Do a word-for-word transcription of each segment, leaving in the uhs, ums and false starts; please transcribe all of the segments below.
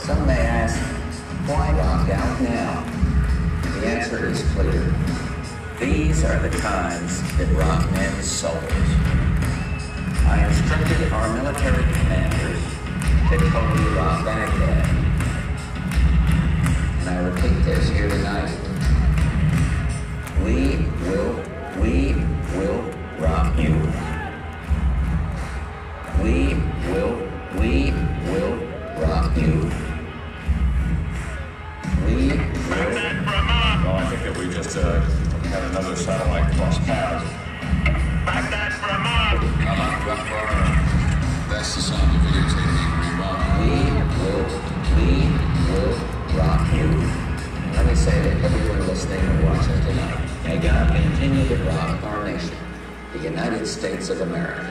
Some may ask, why rock out now? The answer is clear. These are the times that rock men's souls. I instructed our military commanders to totally rock Baghdad. And I repeat this here tonight. We will, we will rock you. We will, we will rock you. We will. Well, I think that we just uh, had another satellite cross paths. Baghdad for a mark. Allah Akbar. That's the sound of videotaping rewound. We will, we will rock you. Let me say to everyone listening and watching tonight, may God continue to rock our nation, the United States of America.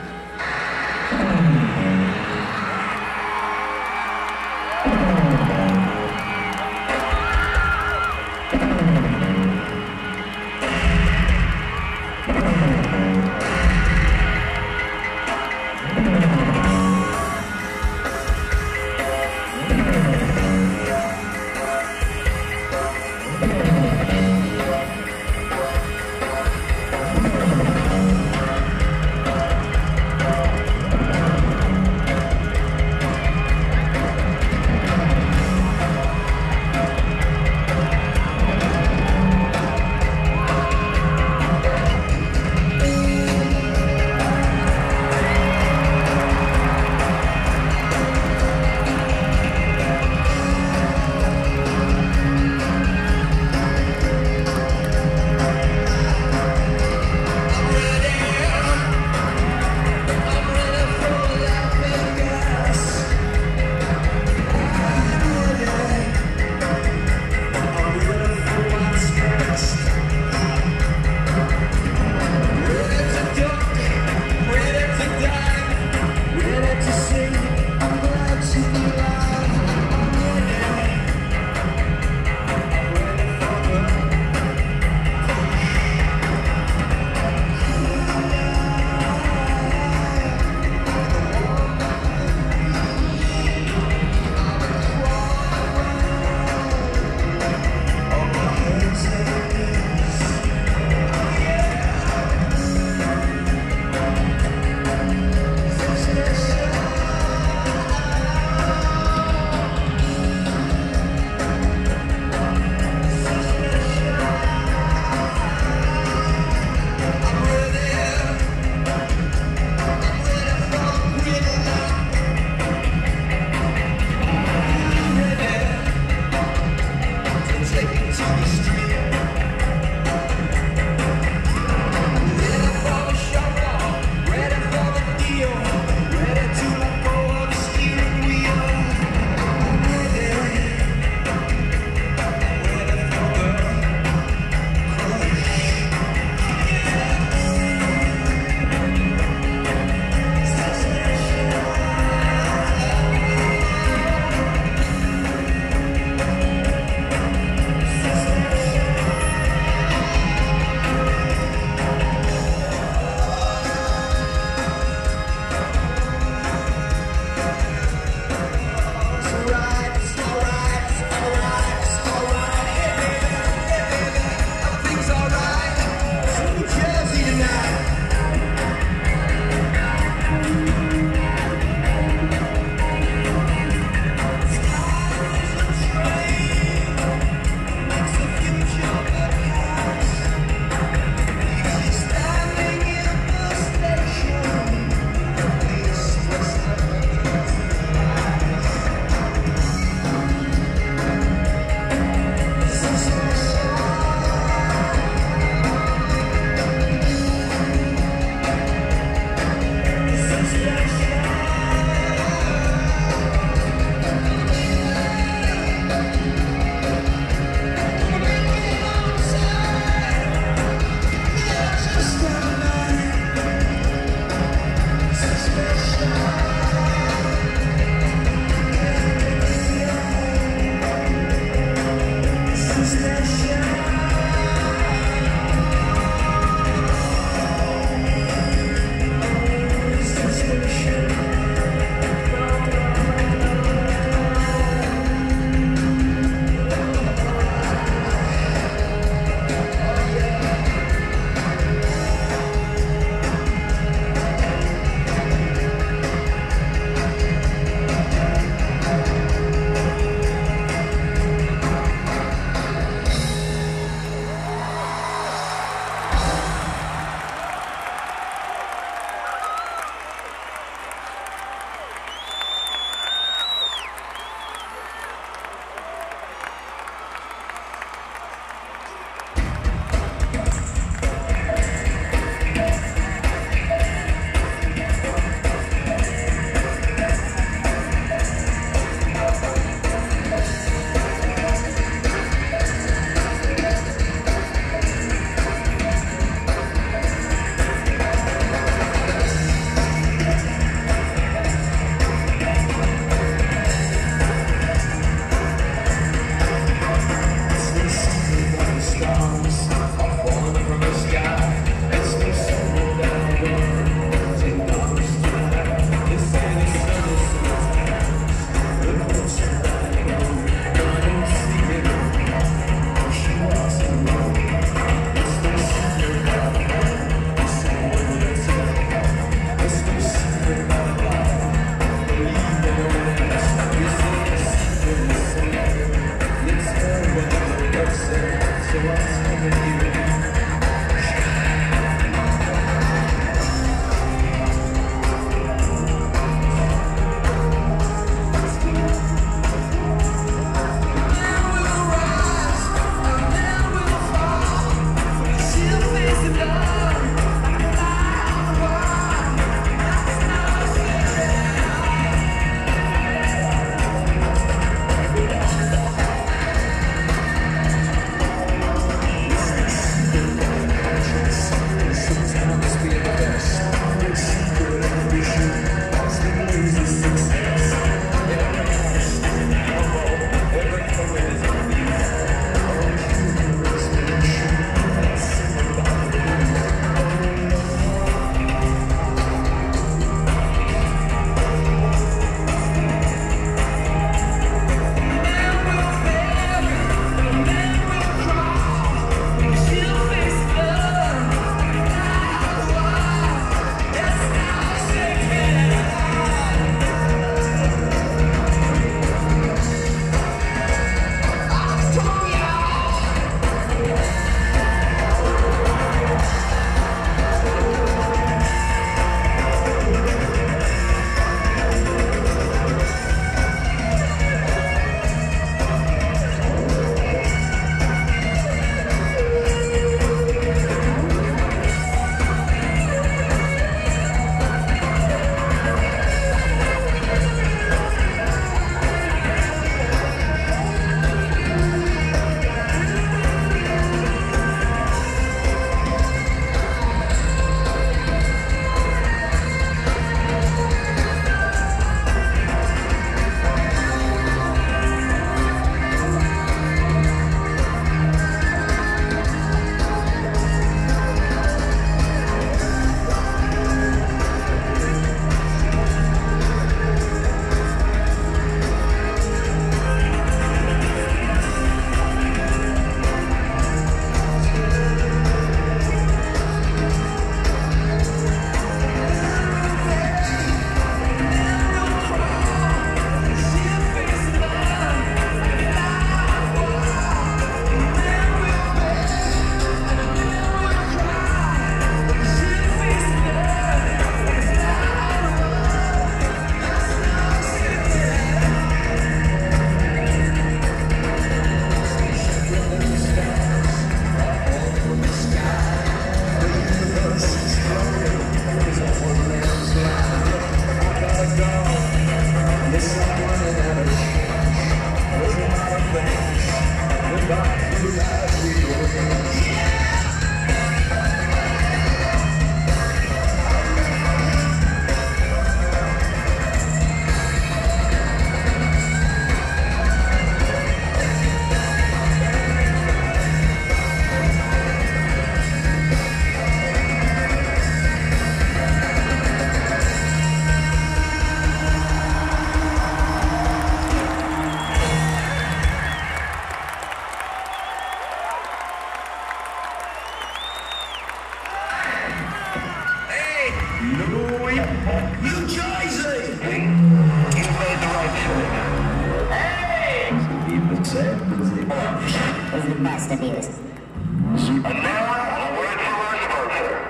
must abuse. And now, a word from our sponsor.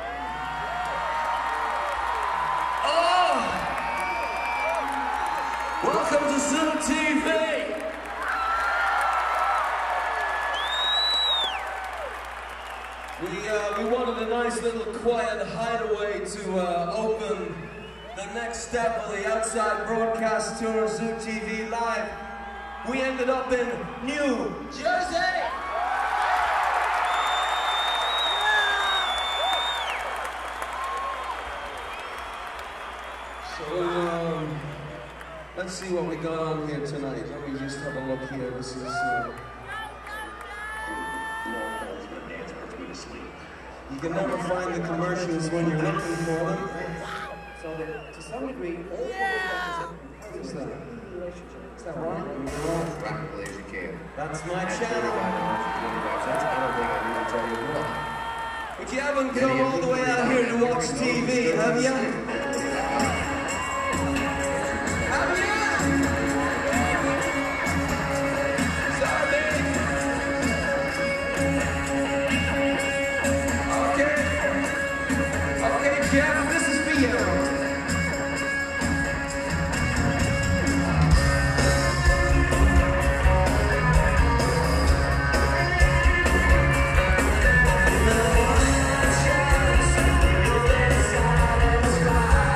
Oh! Welcome to Zoom T V! We, uh, we wanted a nice little quiet hideaway to uh, open the next step of the outside broadcast tour of Zoom T V Live. We ended up in New Jersey! So, um, let's see what we got on here tonight. Let me just have a look here. This is, uh... You can never find the commercials when you're looking for them. So that, to some degree, all is that? Is that right? Practically as you can. That's my channel. I don't think I need to tell you what. But you haven't come all the way out here to watch T V, have you? Have you? Jeff, this is for you. The one that shines on the other side of the sky.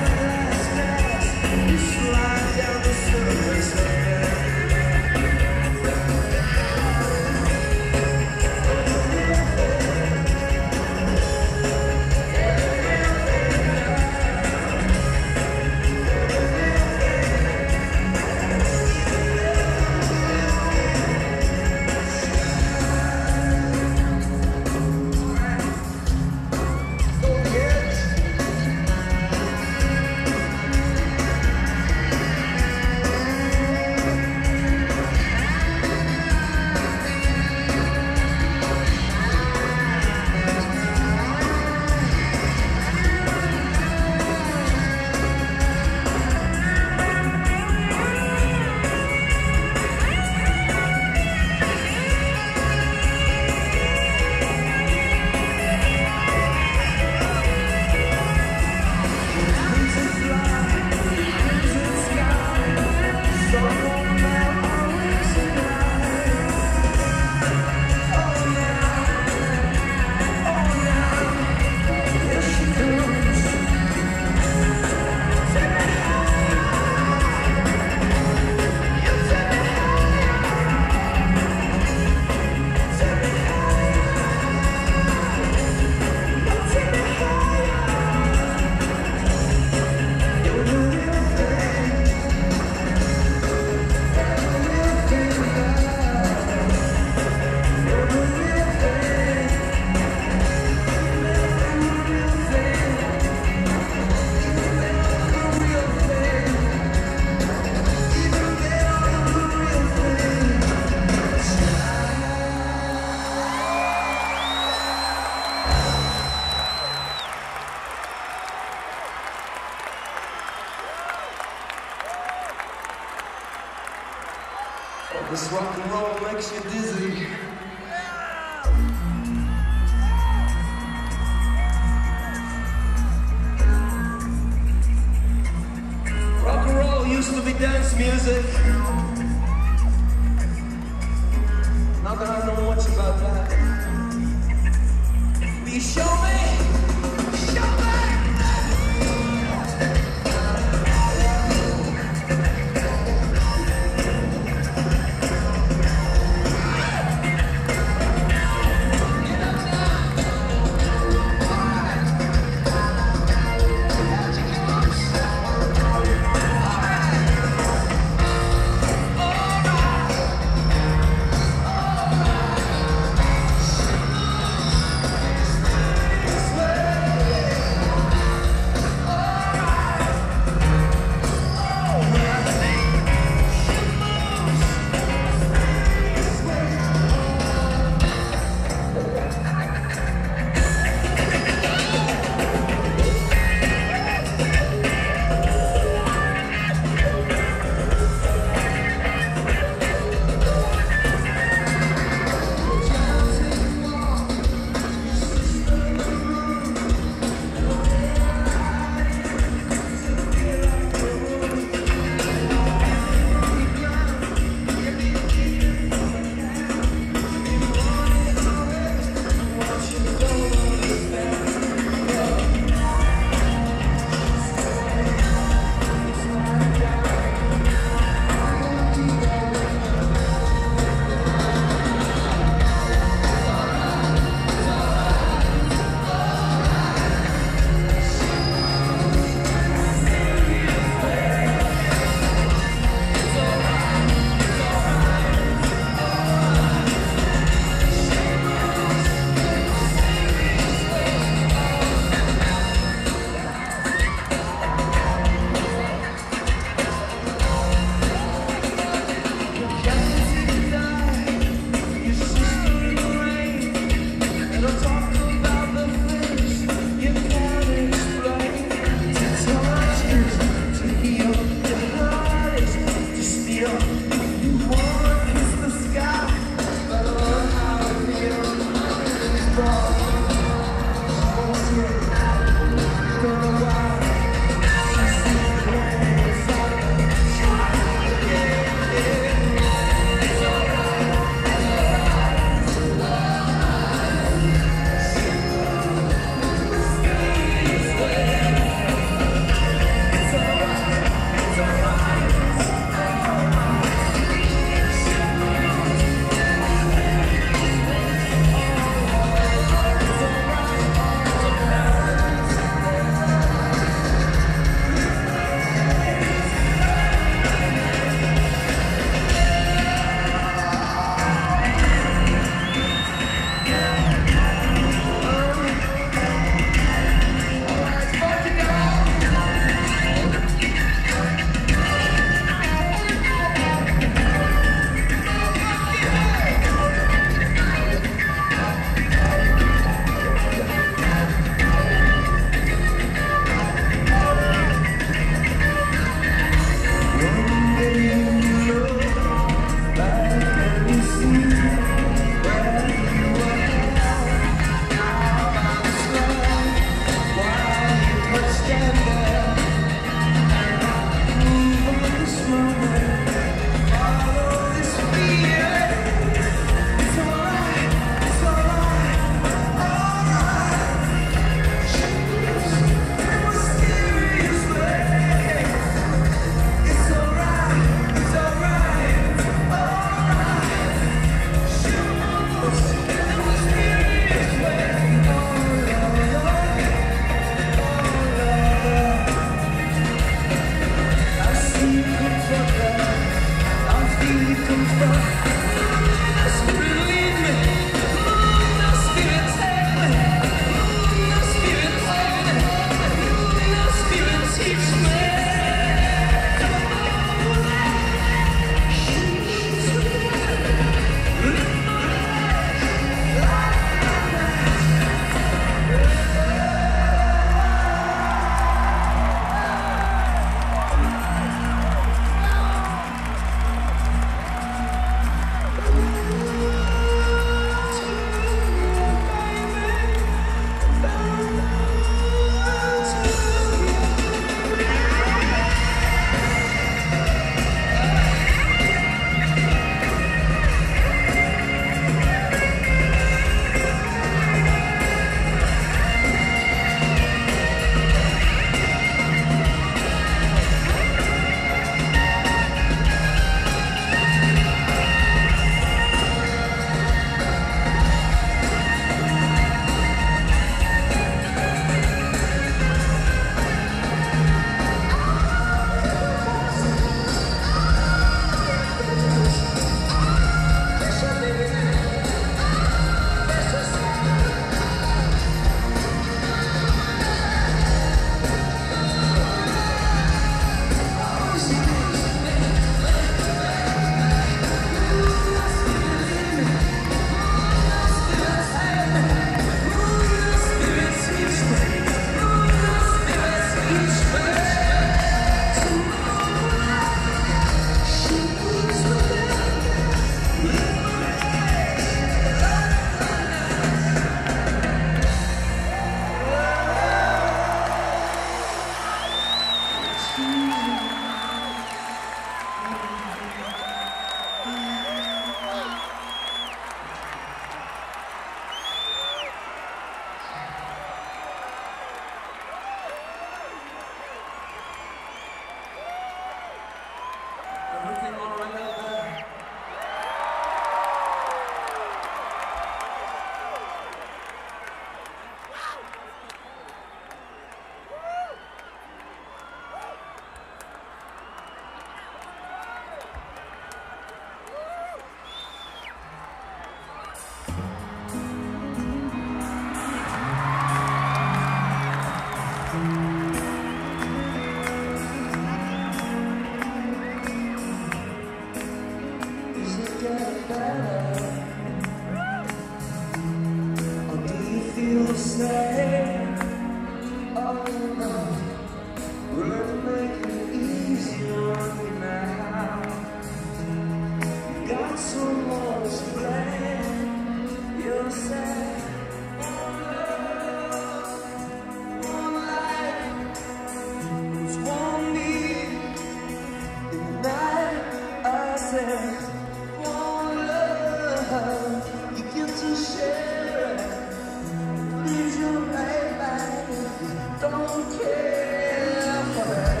you'll stay. Oh no, we'll make it easier on you now. You got so much to blame. You'll say one love, one life, there's one need. In the night I said one love, you get to share it. Leave your right back, don't care for it.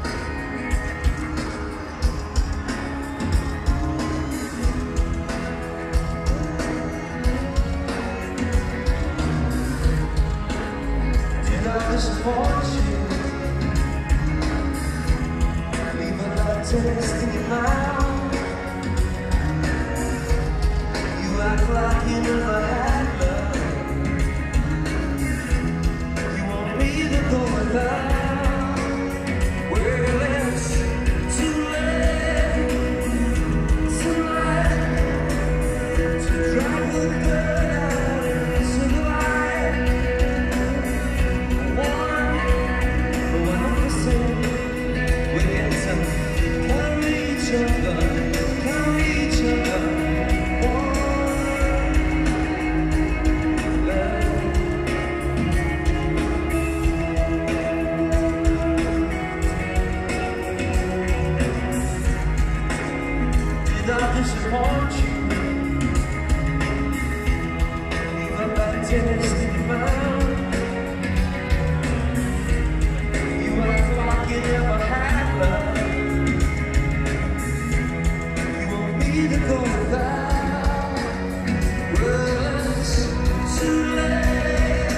Did I disappoint you? Leave a love taste in your mouth. You act like you never had love. You want me to go without. Well, it's too late tonight to drive the bird out into the light. One, one of the same. We get to carry each other, carry each other. Did I disappoint you? Leave a bad taste in your mouth. You act like you never had love. You want me to go without. Well, it's too late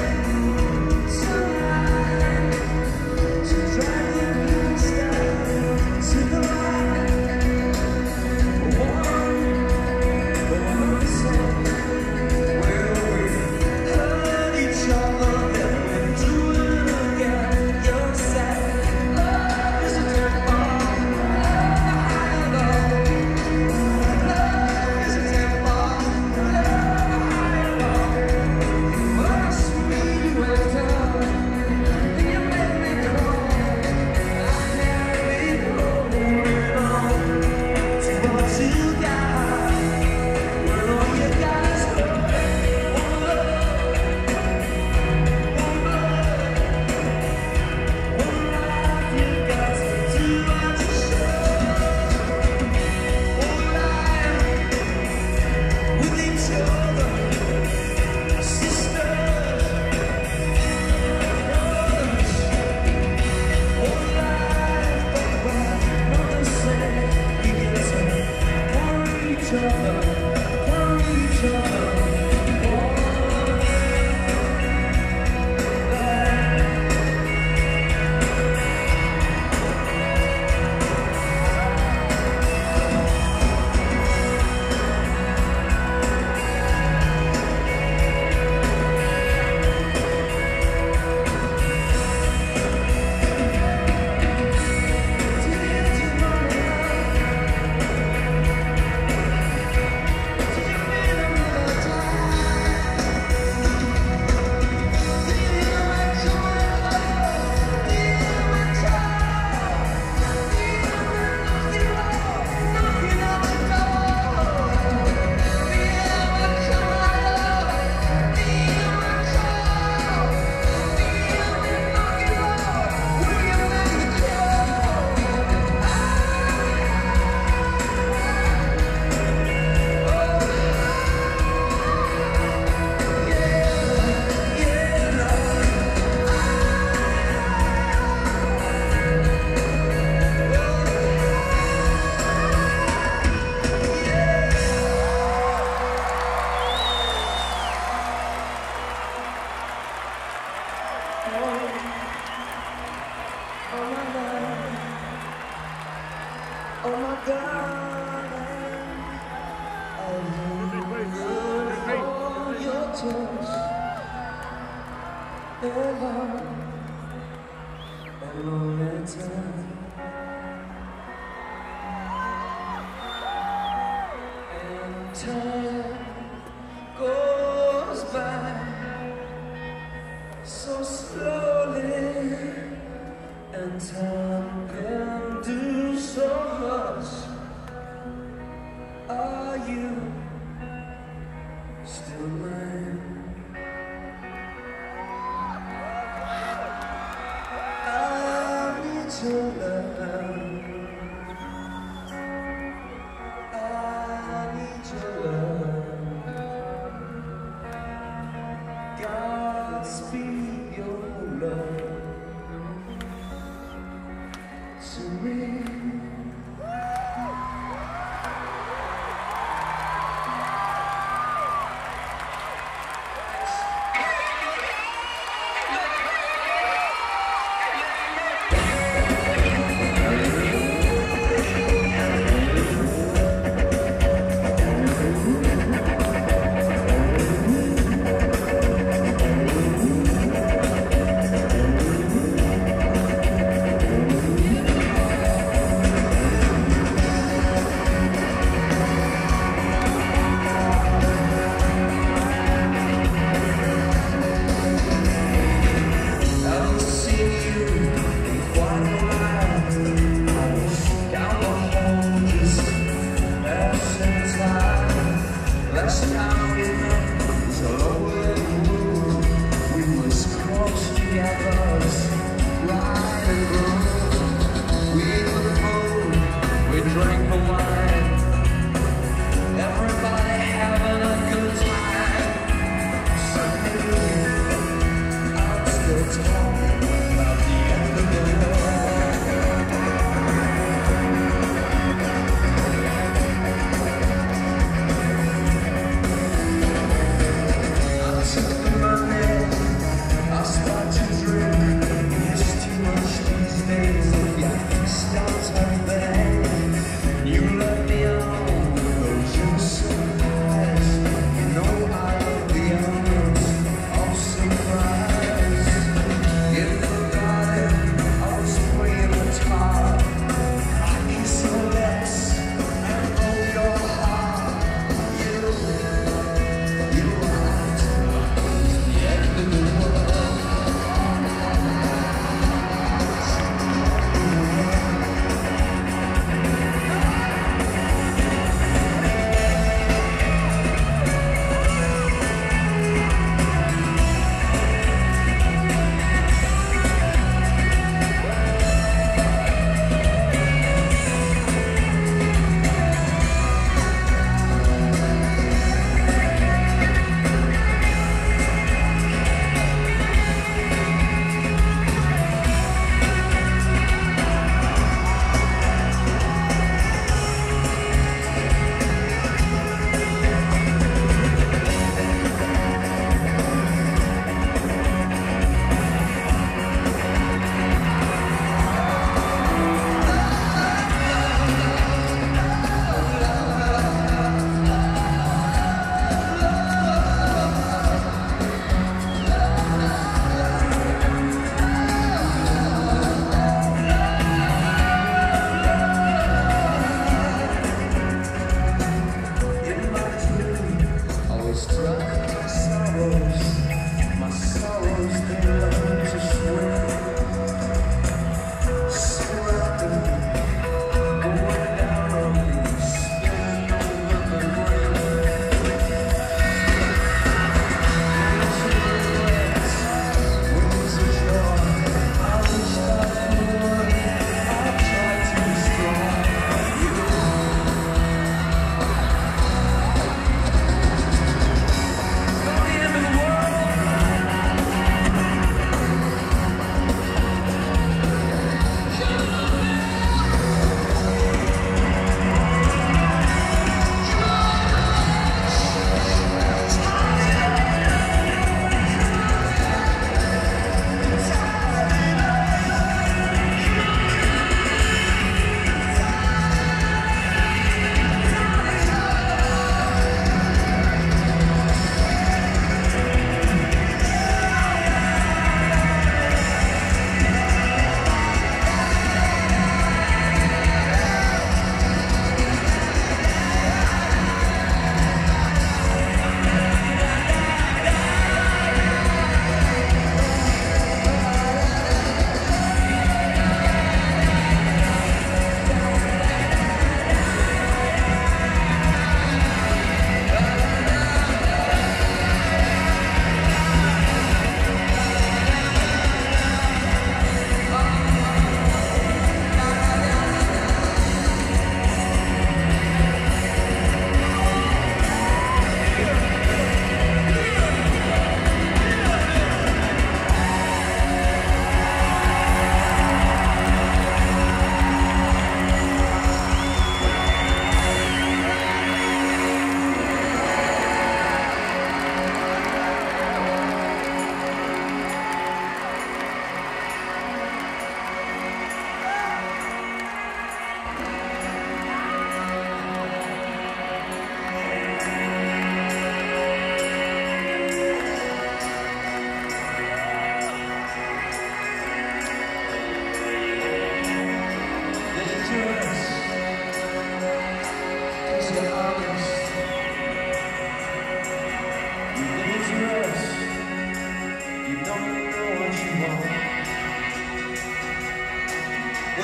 tonight to drag the past down to the light. One, the one of the same. Well, we hurt each other and we're doing it again. You're sad. Love is a tempo. Love is a tempo. You asked me where down, and you made me call. I can't be holding on to what you got. Well, all you got is love. One love, one blood, one life. You got to do what you should. One life with each other, sisters, brothers. One life, but we're not the same. We get to carry each other, carry each other. One life. Oh my darling, I really want your touch and love and only time. And time goes by Speak your love to me.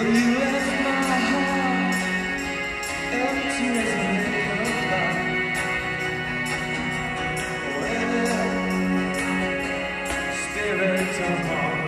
Well, you left my heart empty as a liquor bottle. Well, spirit of heart.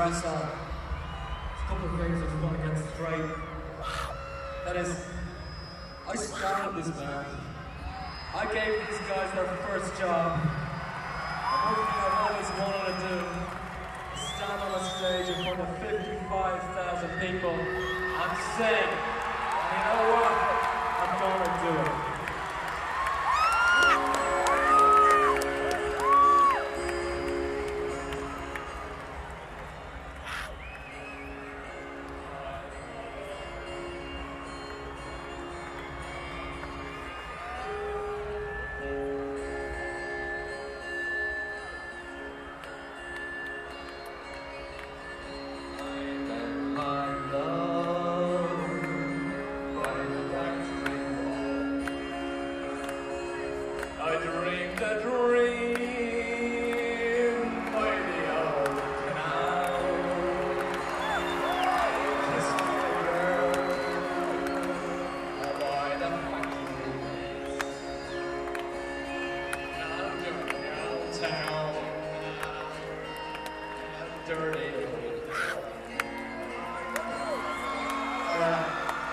my song. There's a couple of things I just want to get straight. That is, I started this band. I gave these guys their first job. And one thing I've always wanted to do is stand on a stage in front of fifty-five thousand people and sing. And you know what? I'm gonna do it. I dreamed a dream by the old canal. Kissed a girl by the factory. I'm downtown, dirty old town. Uh,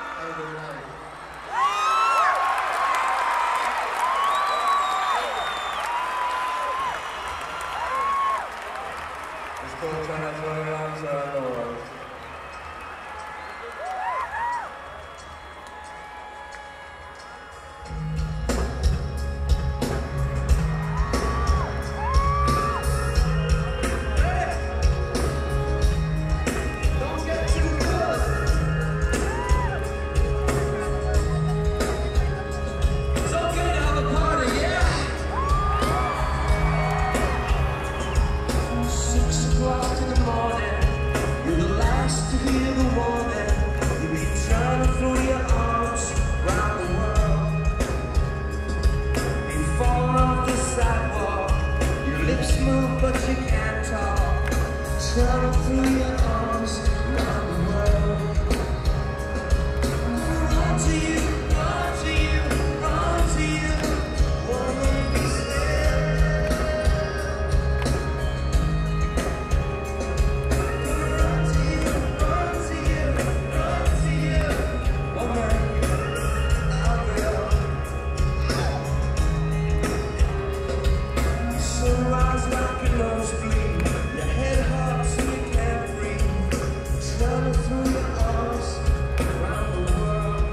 Still trying to throw your arms around the world. Hey! Don't get too close. It's okay to have a party, yeah? Six o'clock in the morning, you're the last to hear the warning. You've been trying to throw your arms around the world. You've fallen off the sidewalk, your lips move but you can't talk. Trying to throw your arms around the world. Run to you, run to you, run to you. Woman, be still. Sunrise like a nosebleed, your head hot so you can't breathe. Trying to throw your arms around the world.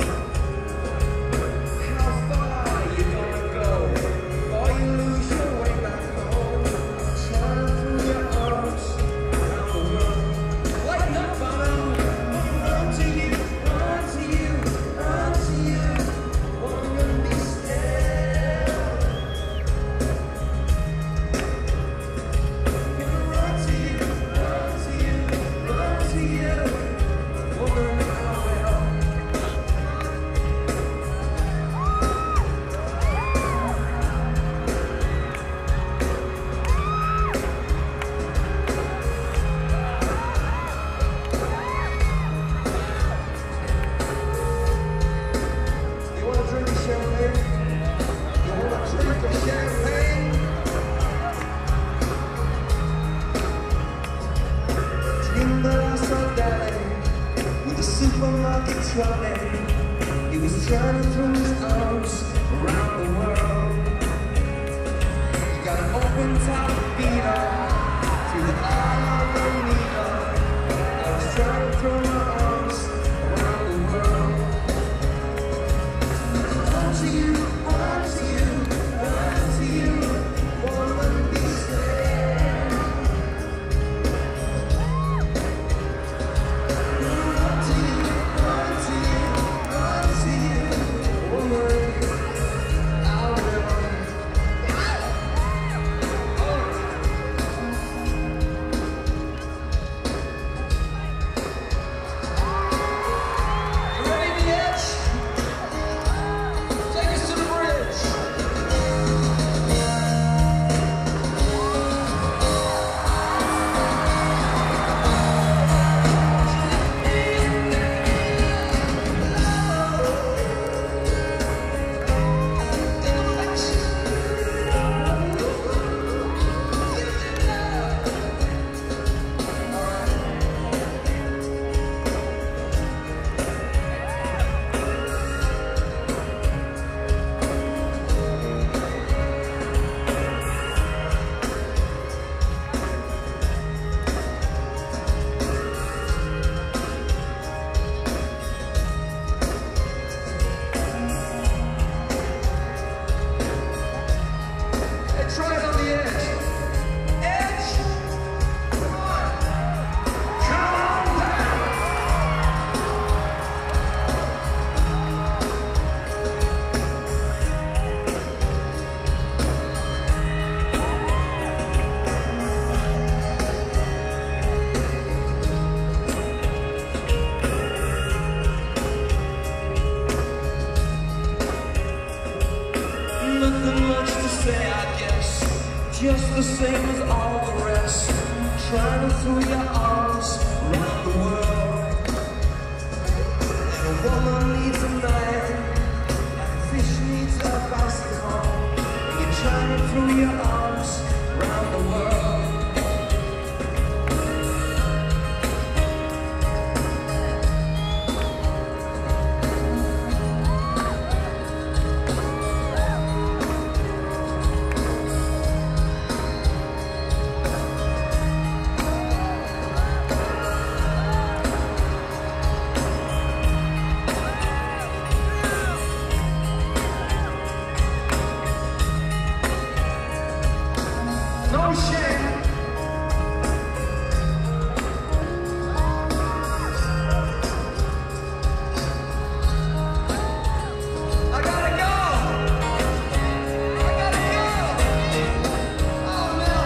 How far you gonna go before you lose your way back home? Trying to throw your arms around the world. Lighten up, I know. Run to you, run to you, run to you. Woman, be still. Run to you, run to you, run to you. Woman, I will. You wanna drink a champagne? You wanna drink a champagne? Dreamed that I saw Daddy with a supermarket trolley. He was trying to throw his arms around the world. He got an open top beater through the eye of the needle. I was trying to throw my arms around the world. Run to you, run to you, run to you. Woman, be still. Run to you, run to you, run to you. Woman, I will. the same as all the rest, trying to throw your arms around the world. And a woman needs a man, like a fish needs a bicycle, and you're trying to throw your arms around the world. No shame. I gotta go. I gotta go. Oh no.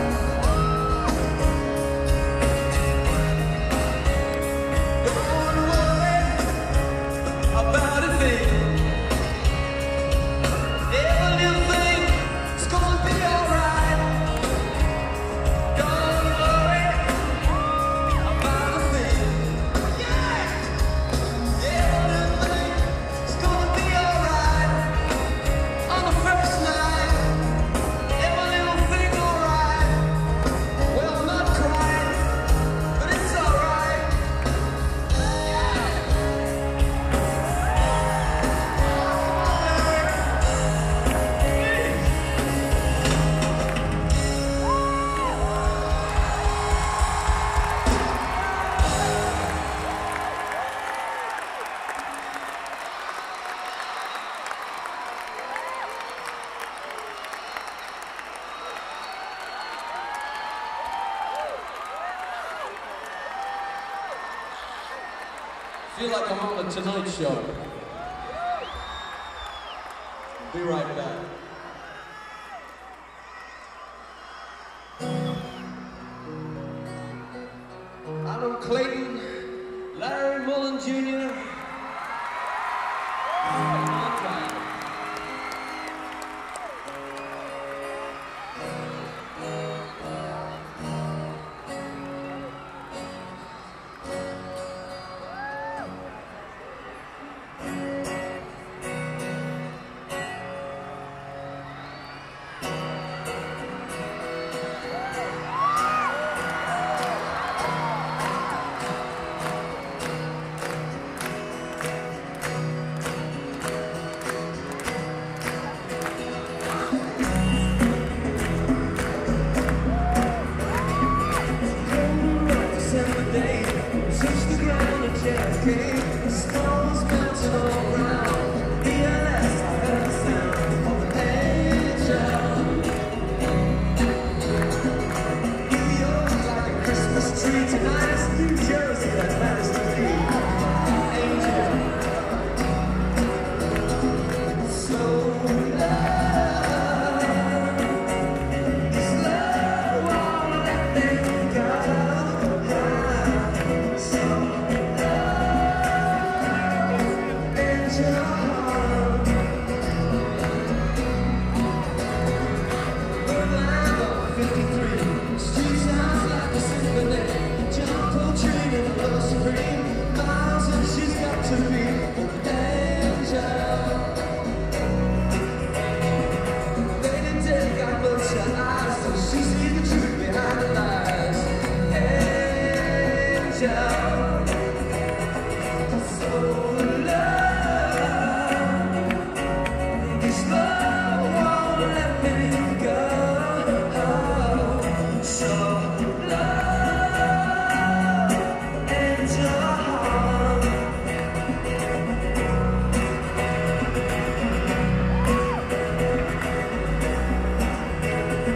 Don't worry about a thing. Every little thing is gonna be alright. Don't worry about a thing. Yeah. Every little thing is gonna be alright. On the first night, every little thing alright. Well, I'm not crying, but it's alright. I feel like I'm on the Tonight Show. Be right back. Adam Clayton, Larry Mullen Junior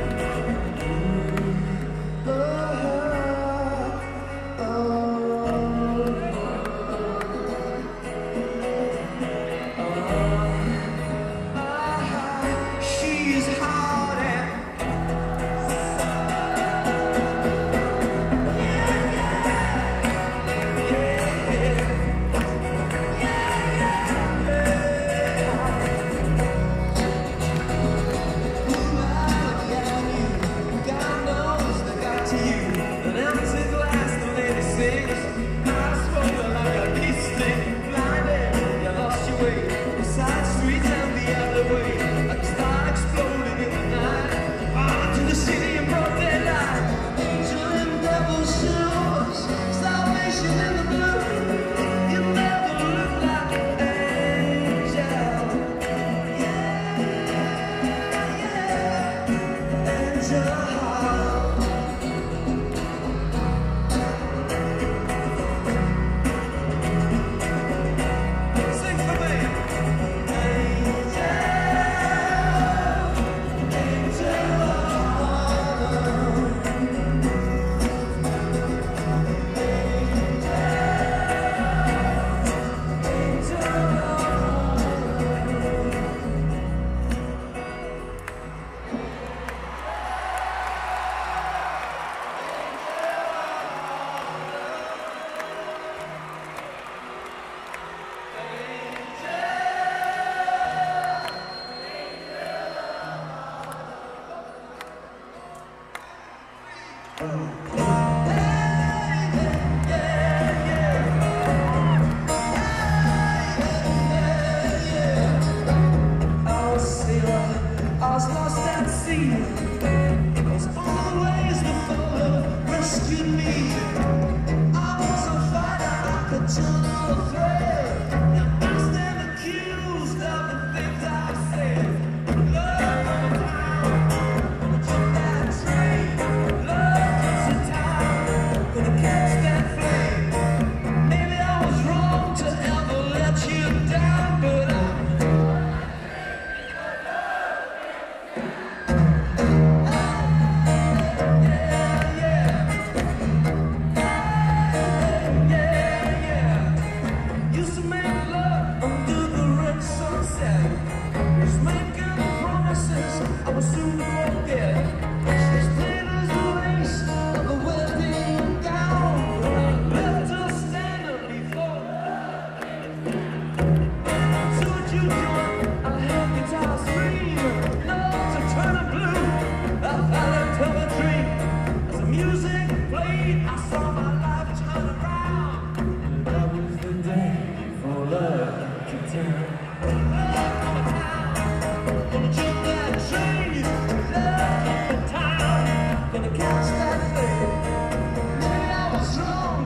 Oh,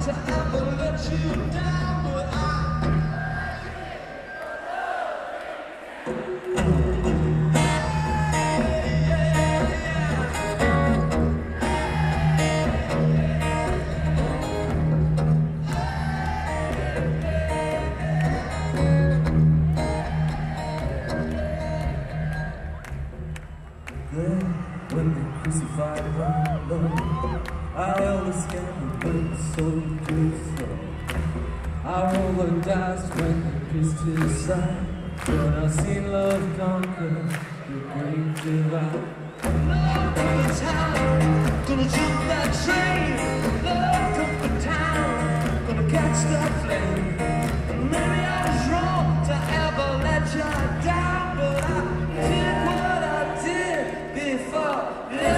to ever let you down, but I when they crucified my love, I always scattered with so slow. I rolled the dice when they pierced his side, but I seen love conquer the great divide. love come to town, gonna jump that train. Love come to town, gonna catch that flame. Maybe I was wrong to ever let you down, but I did what I did before.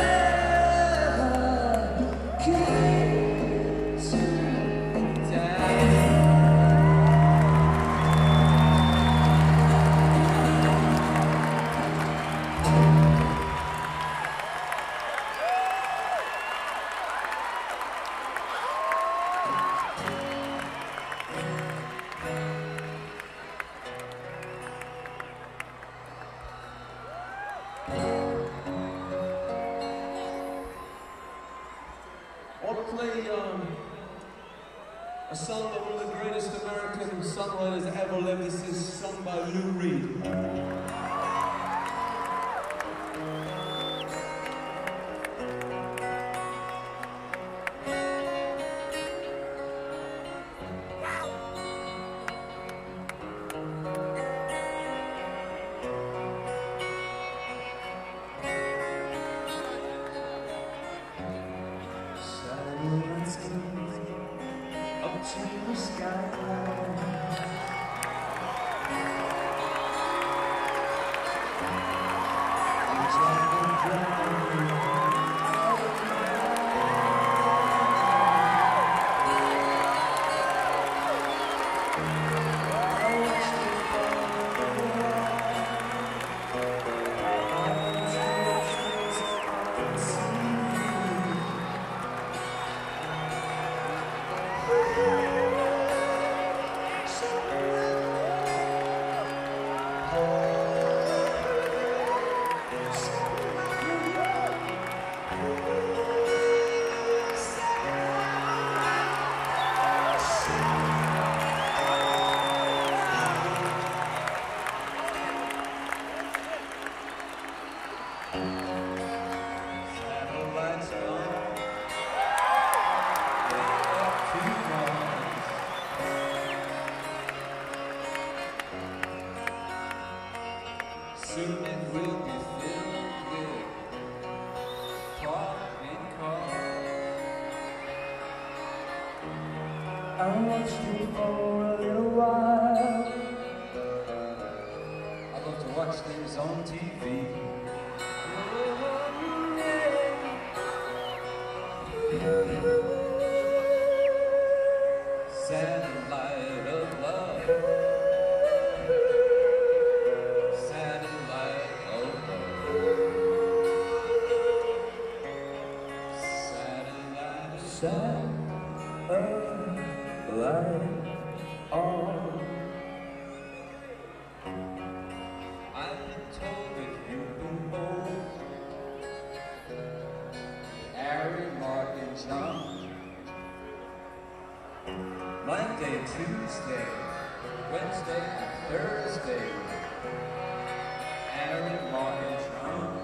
Love came to town. I want to play um, a song by one of the greatest American songwriters ever lived. This is sung by Lou Reed. Up to the sky. Satellites gone, up to Mars. Soon it will be filled with parking cars. I watched it for a little while. I love to watch things on T V. Satellite of love. Satellite of love. Satellite of Satellite on. I've been told that you've been bold, Harry, Mark, and John. Monday, Tuesday, Wednesday, and Thursday, Harry, Mark, and John.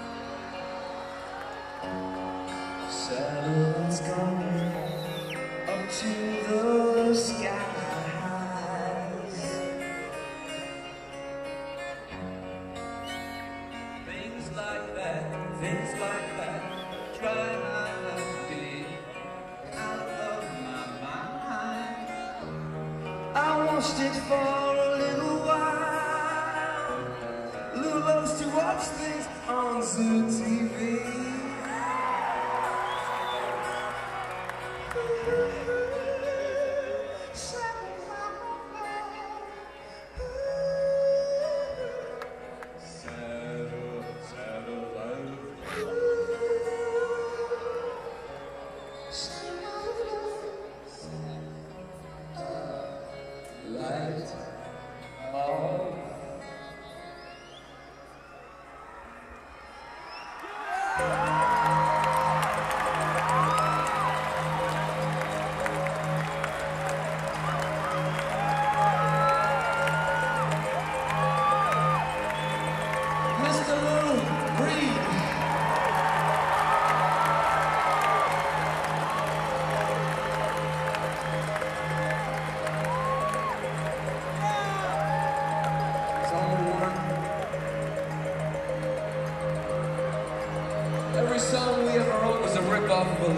Satellites gone up to the skies. Things like that, things like that, try not to be out of my mind. I watched it for a little while. Lou loves to watch things on Zoo T V.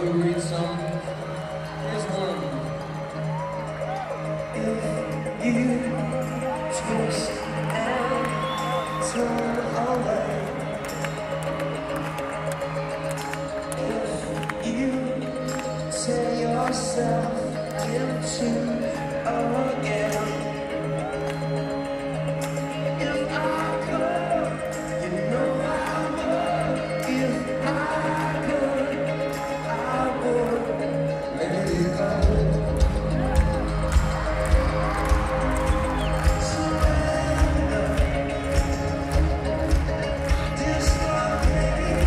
who read some? Here's one of them. If you twist and turn away, if you tear yourself into again, if I could, you know I would. If I could, I would let it go. Surrender, dislocate.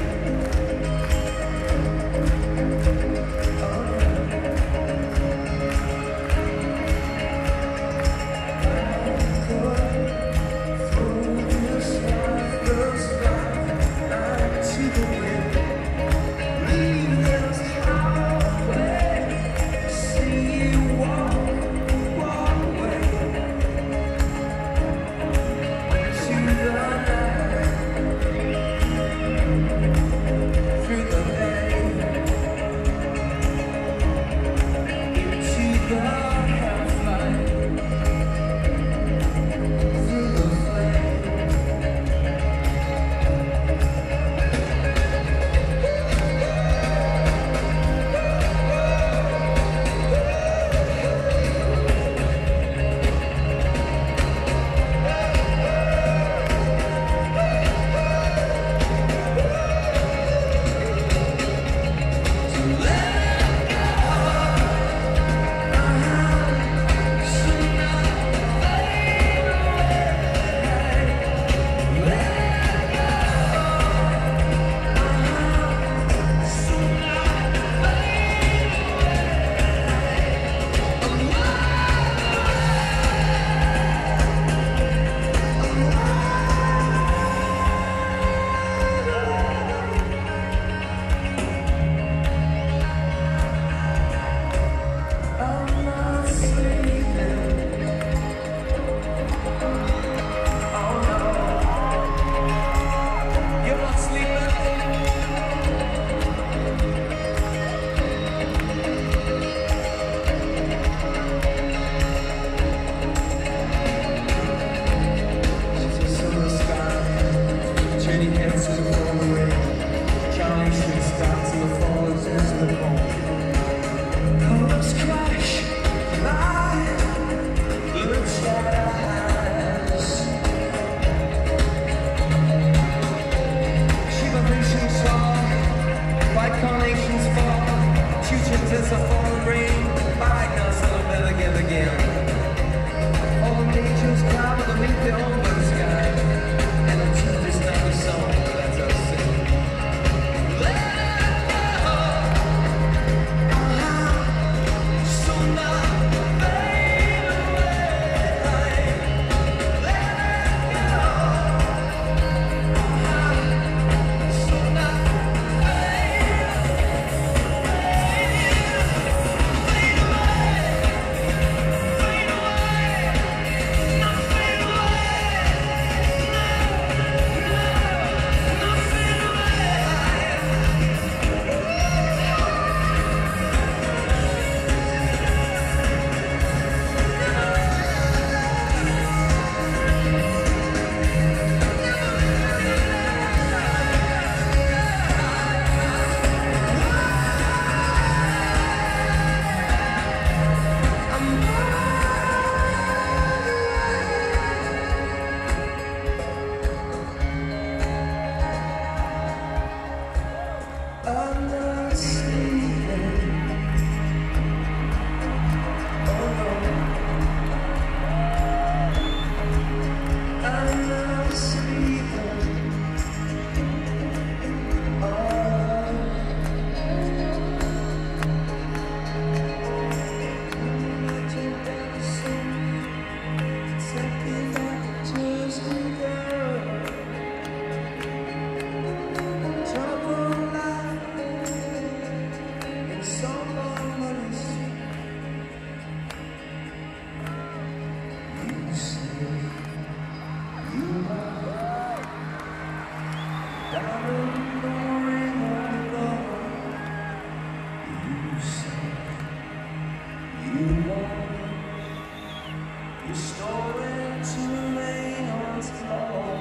restoring to remain on floor.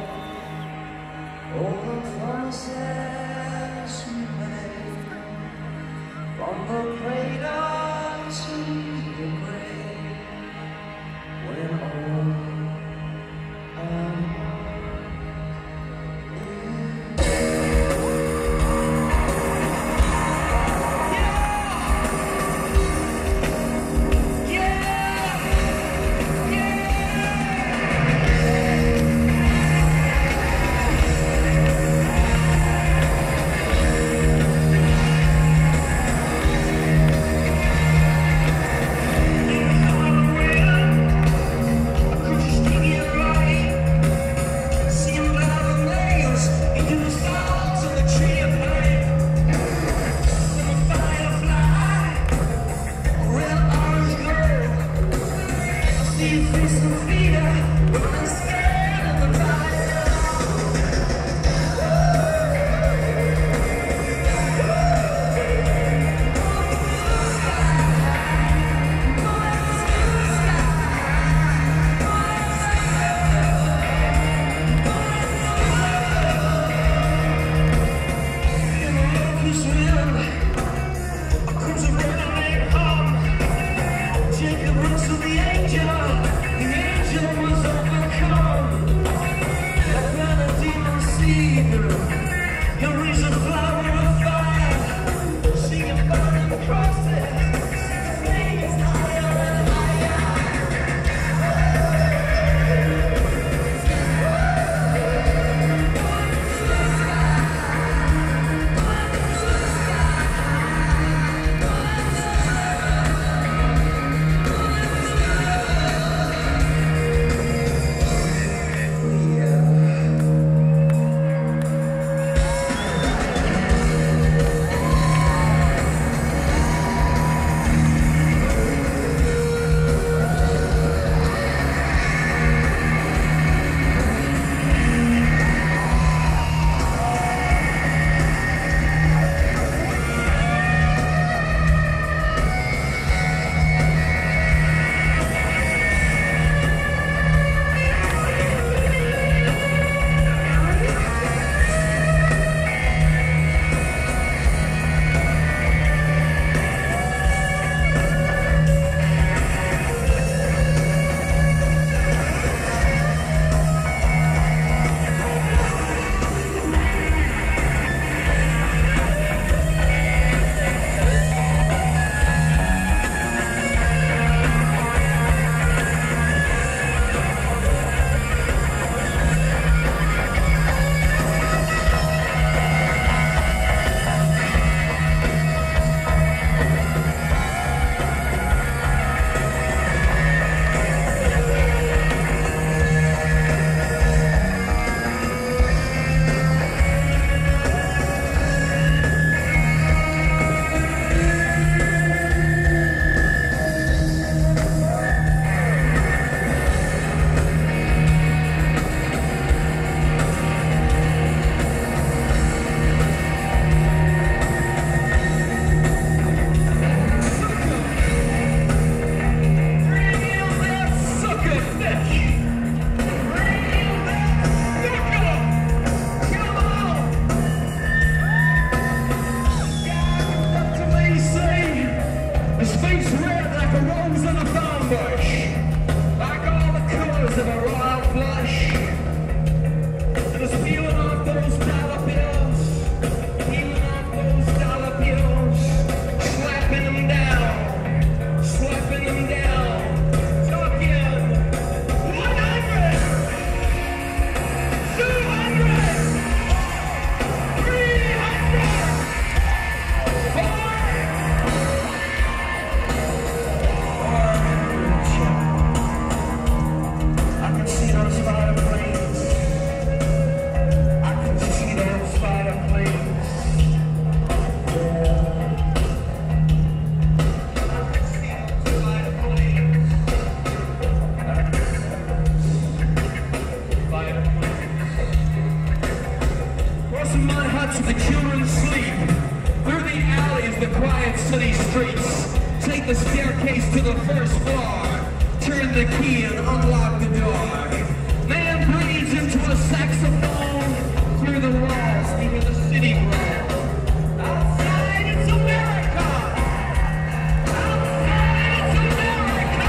All the promises we made, from the cradle to the grave, when all I'm the quiet city streets. Take the staircase to the first floor. turn the key and unlock the door. Man breathes into a saxophone through the walls, even the city grows. Outside it's America! Outside it's America!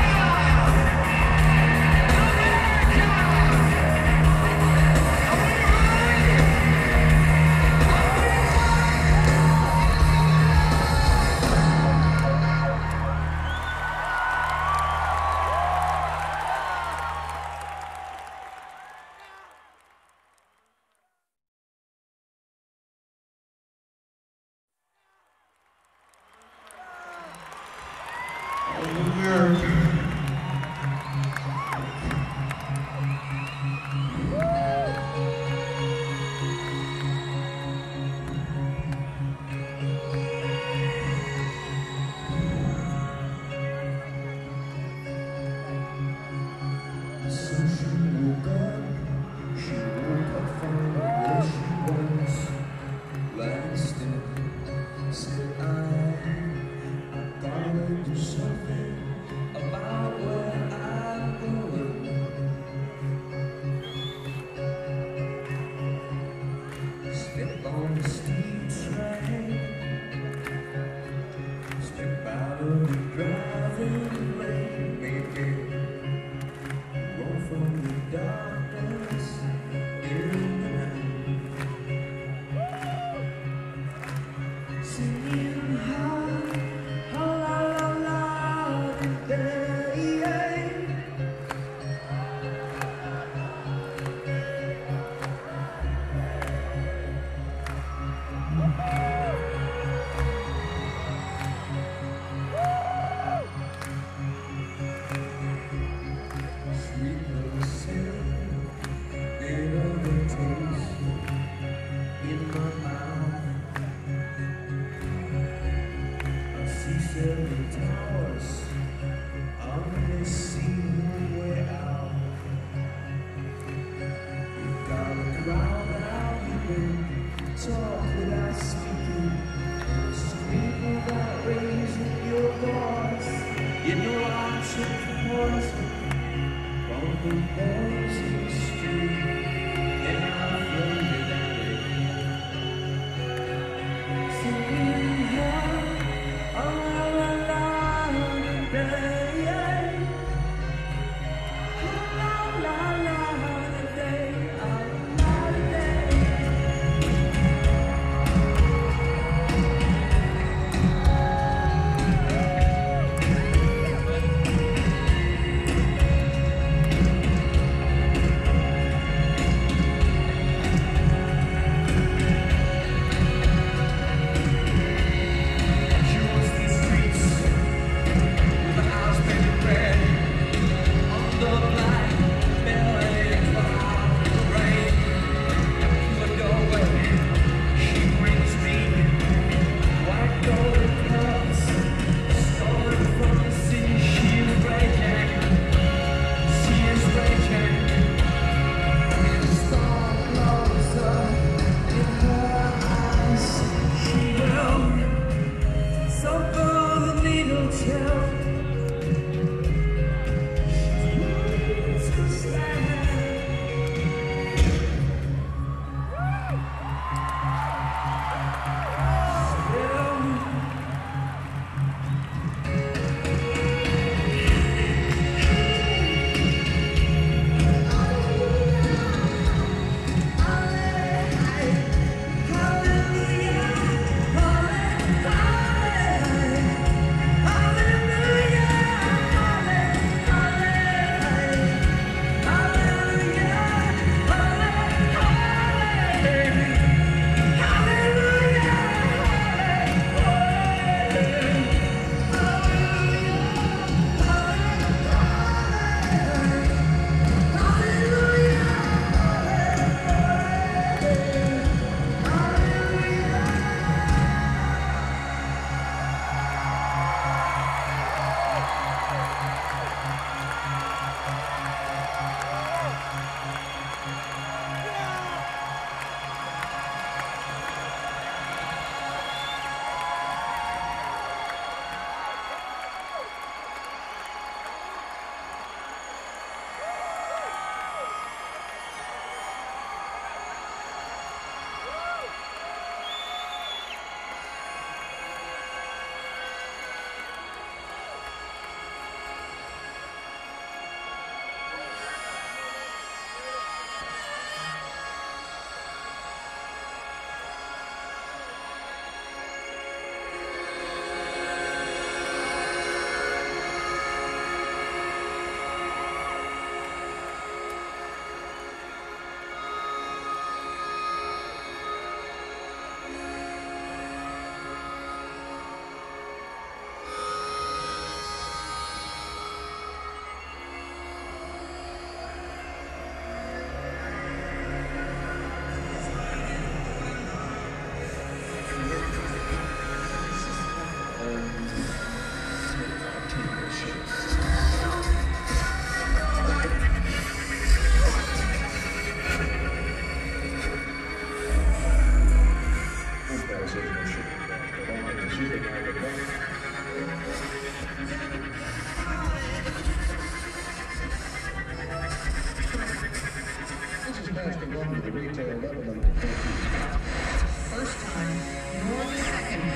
retail level of the First time, nor the second.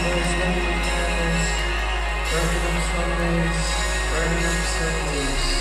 candles, lighting candles, burning up Sundays, burning up Sundays.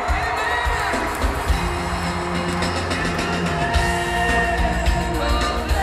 We'll be right back.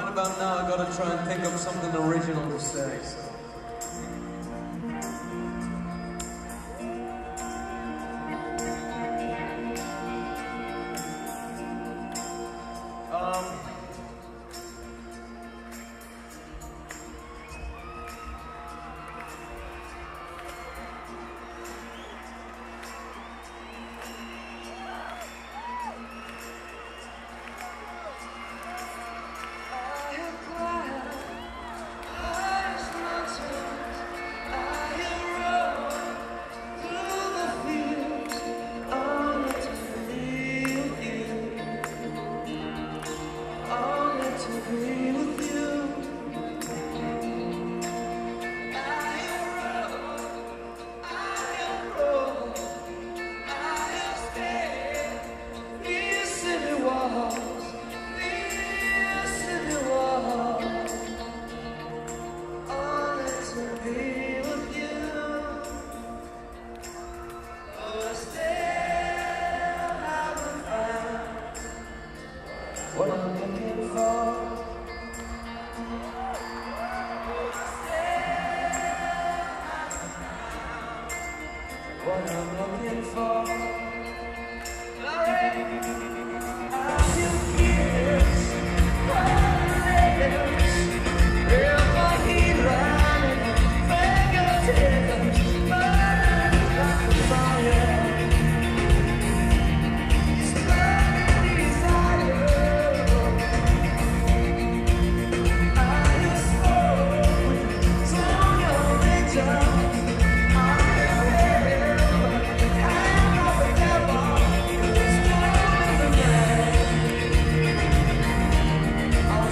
right about now, I gotta try and think of something original to say, so. Um... What I'm looking for, what I'm looking for, Larry, I feel years, real my heat running, fingertips, burning like a fire. I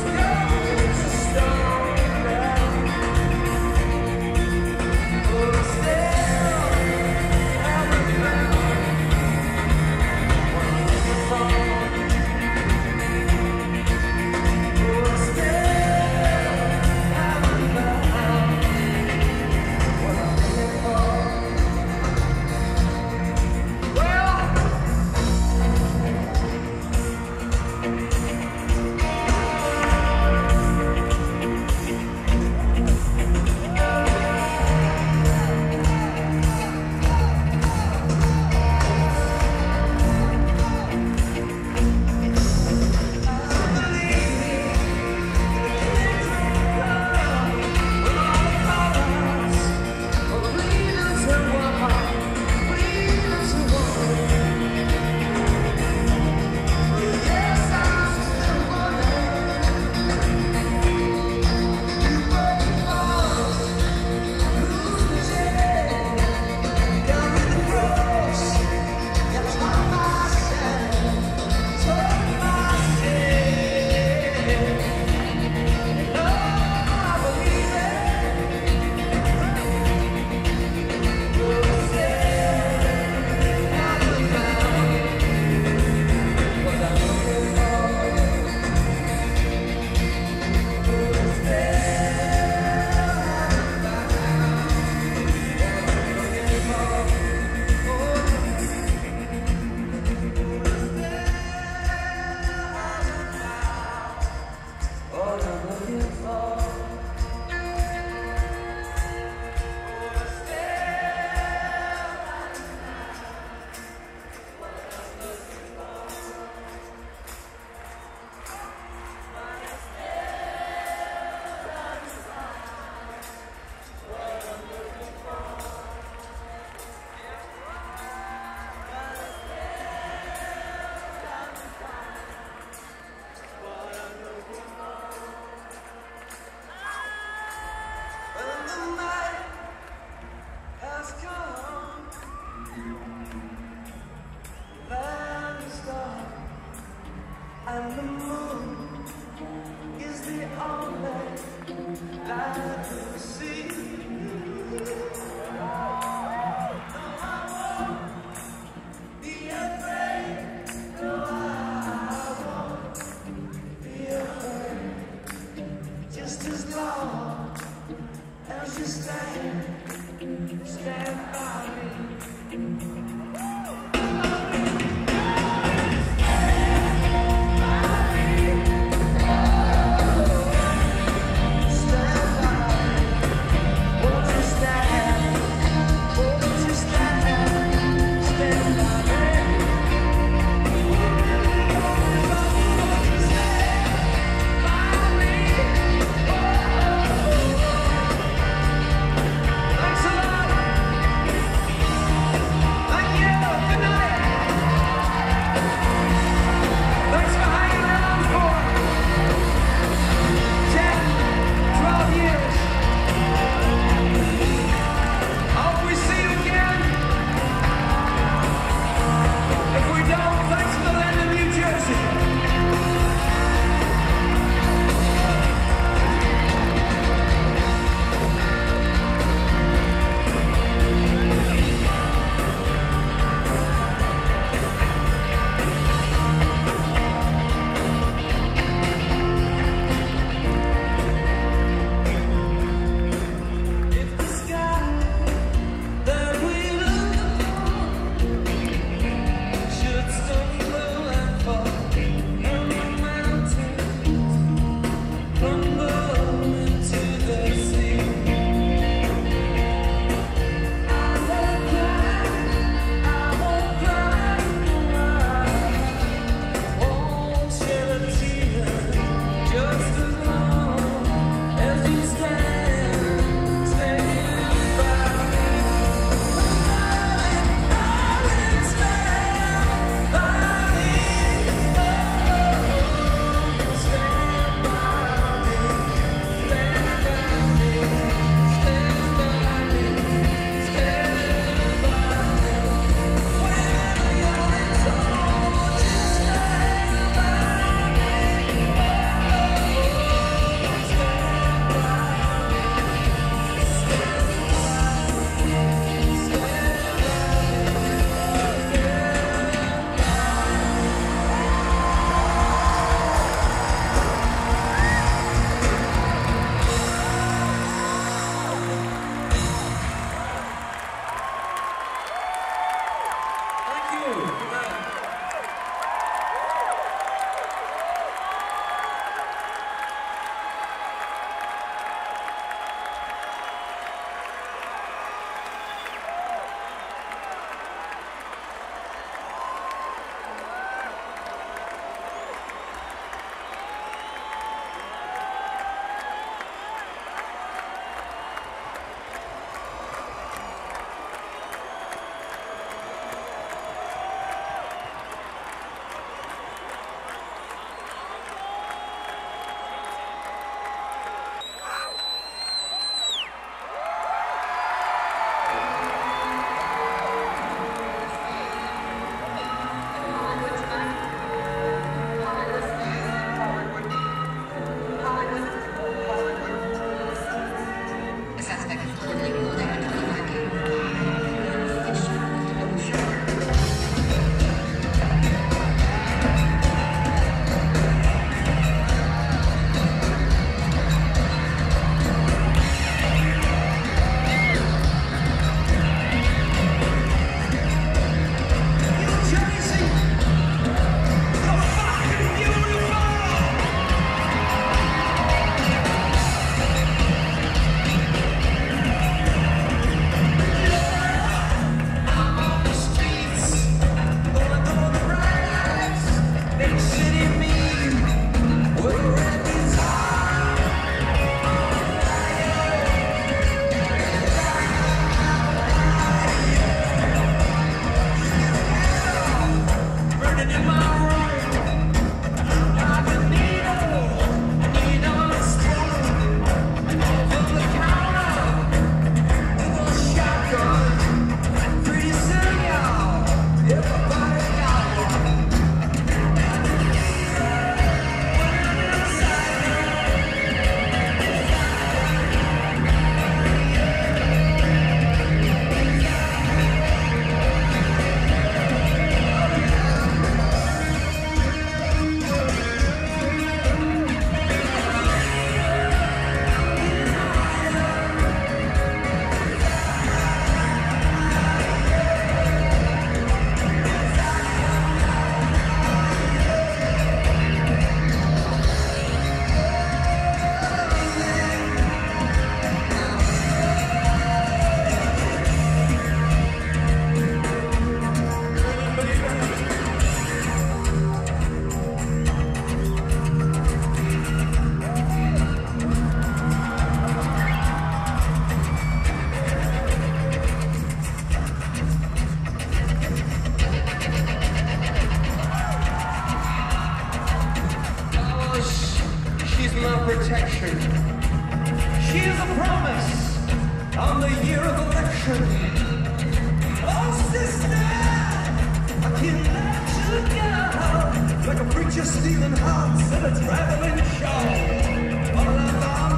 stealing hearts in a traveling show. All about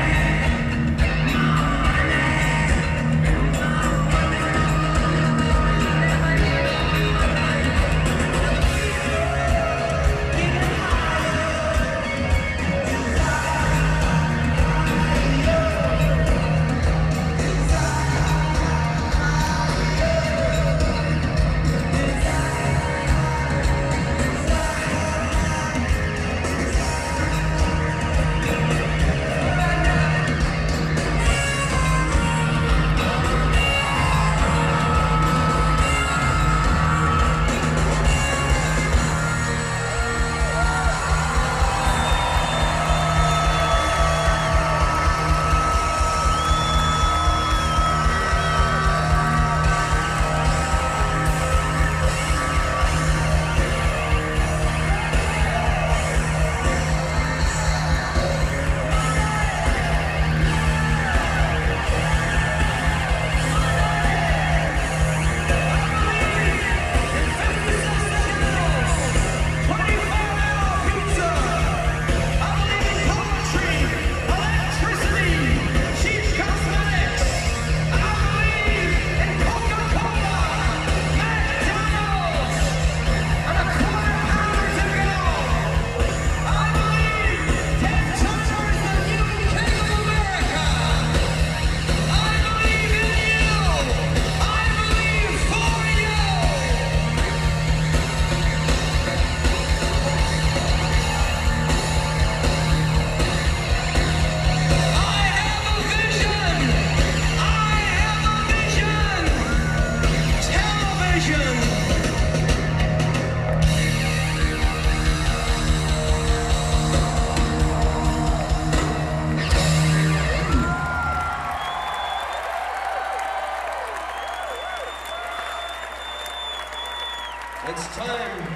it's time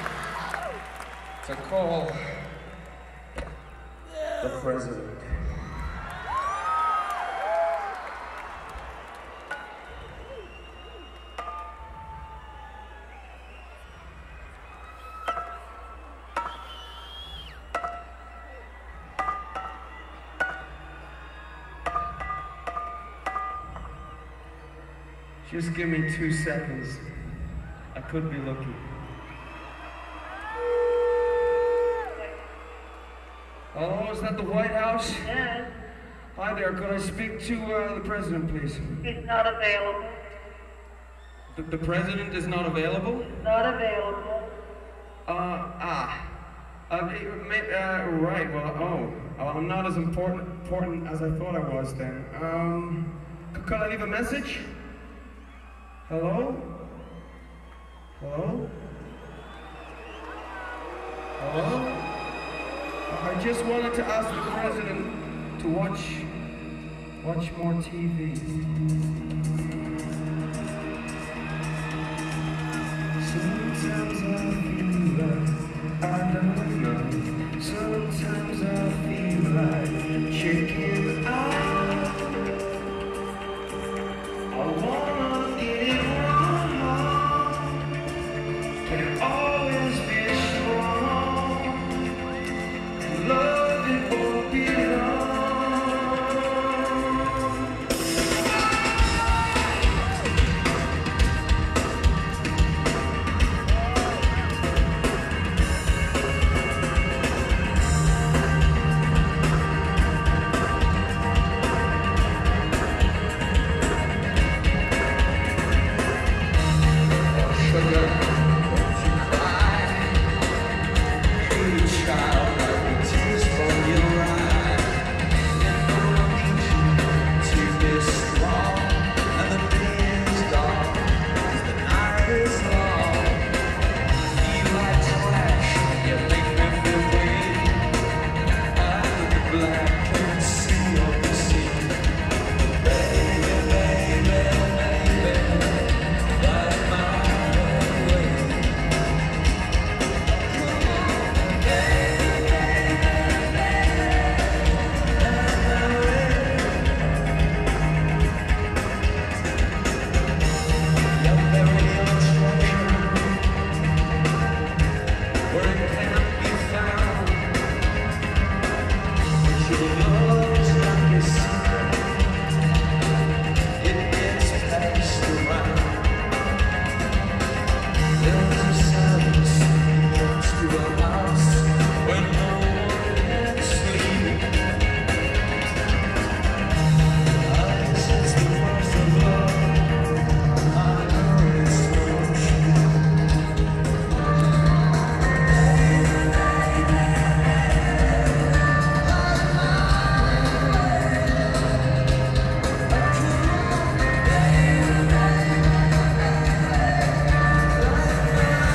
to call the president. Just give me two seconds. I could be lucky. Hello, is that the White House? Yes. Hi there, could I speak to uh, the president, please? He's not available. The, the president is not available? Not available. Uh, ah. Uh, may, uh, right, well, oh. oh. I'm not as important, important as I thought I was then. Um, could I leave a message? Hello? Hello? Hello? I just wanted to ask the president to watch, watch more T V. Sometimes I feel like I don't know. Sometimes I feel like checking out. I wanna live my heart. Can always be strong. Love it won't be long. Way. Thank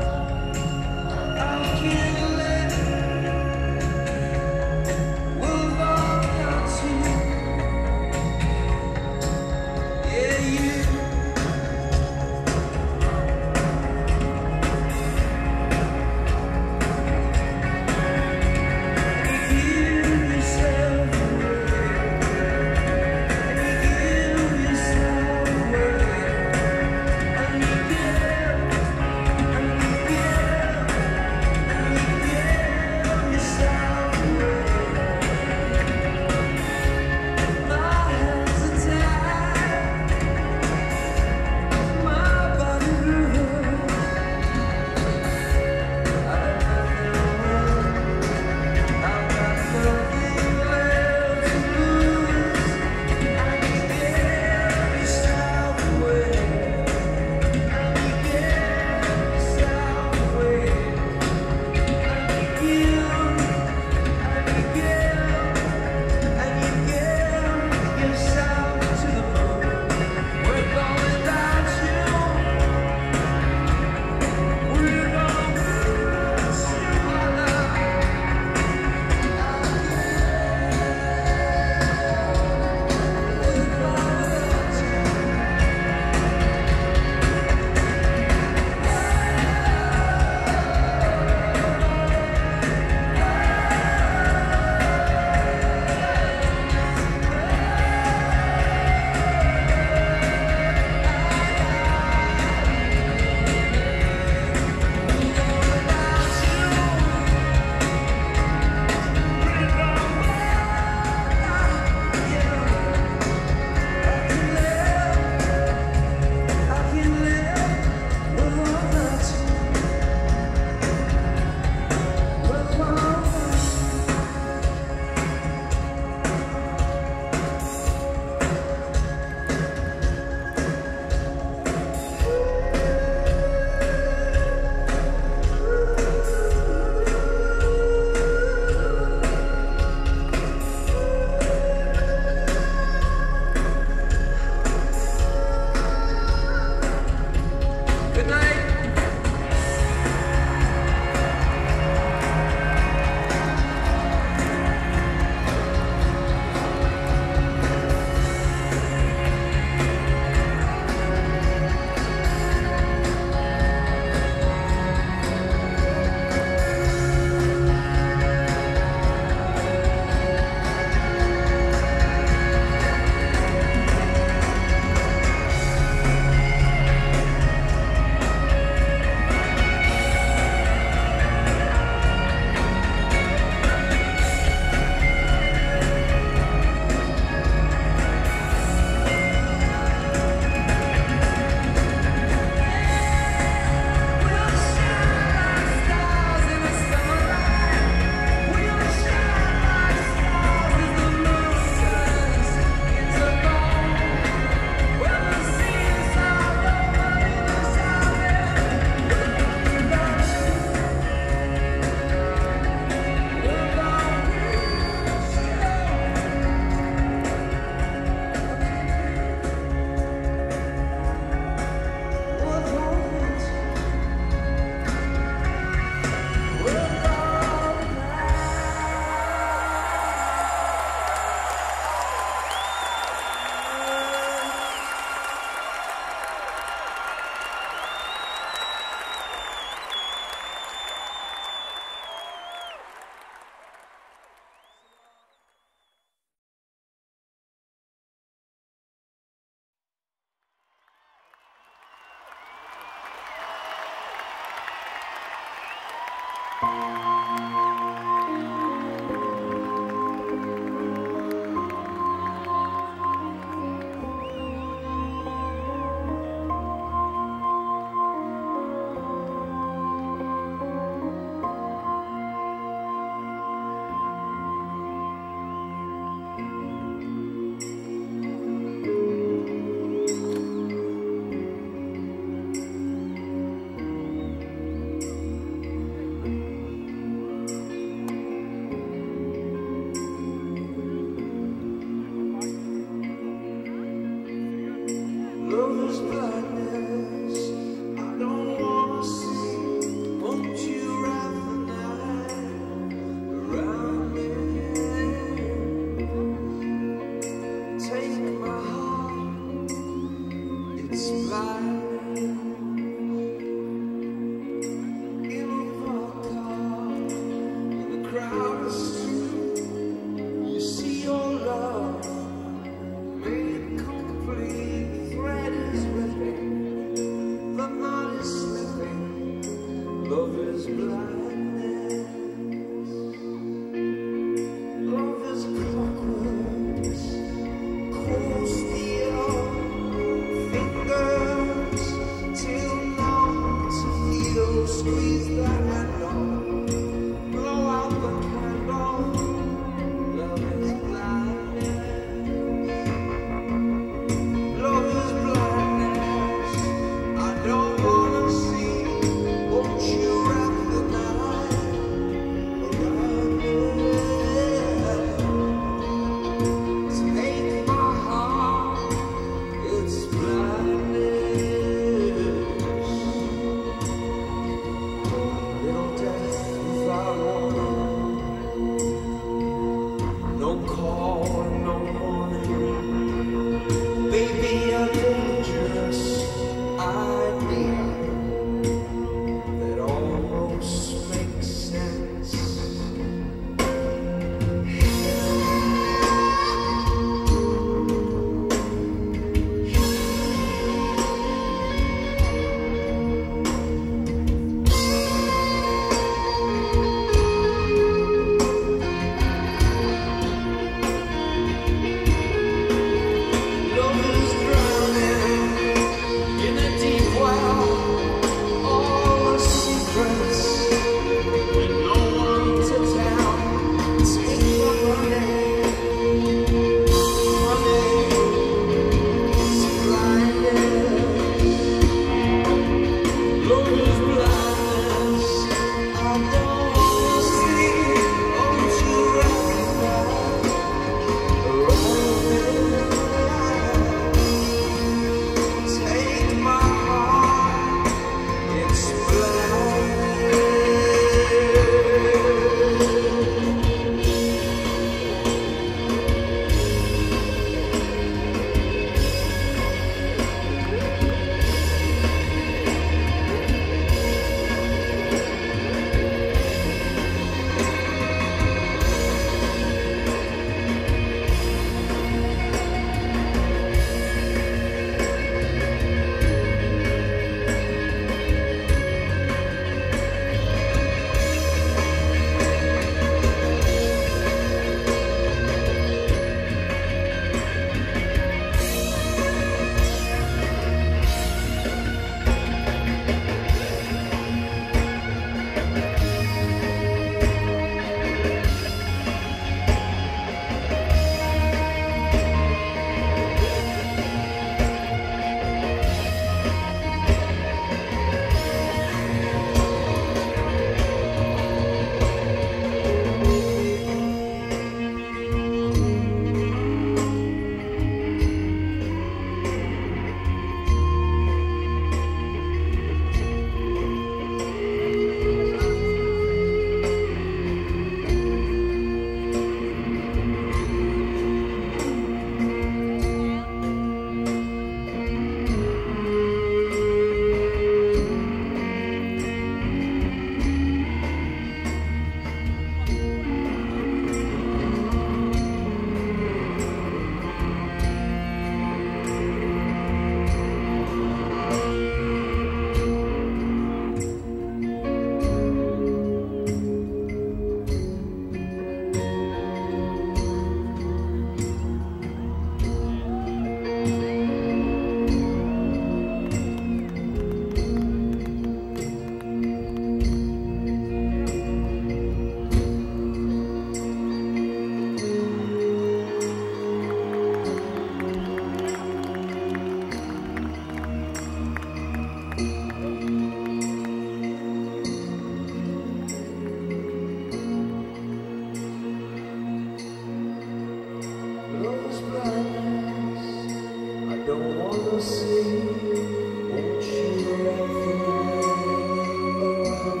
this blindness I don't want to see. Won't you wrap your arms around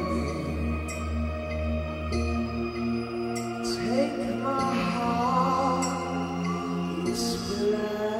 me? Take my heart, it's blind.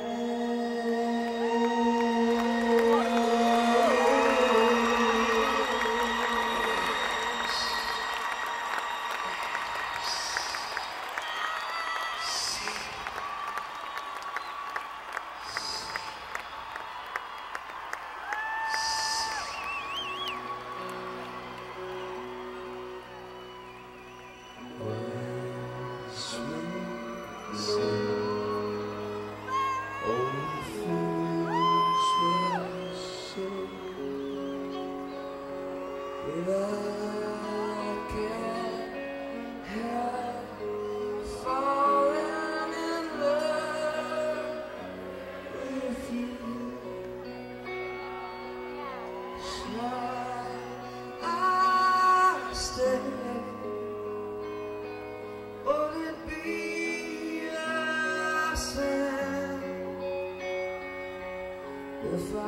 If I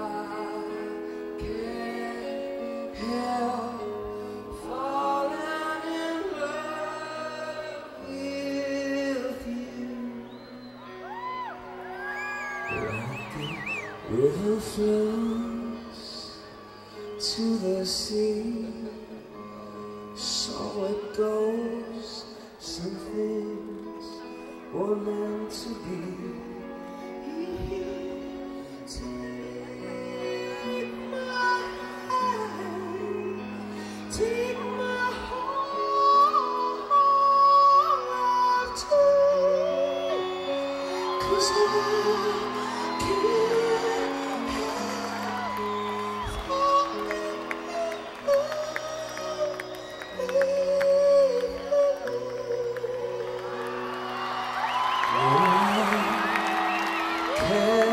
can't help falling in love with you, like the river flows to the sea, so it goes. Some things were meant to be. Take my heart too, 'cause I can't fall in love with you.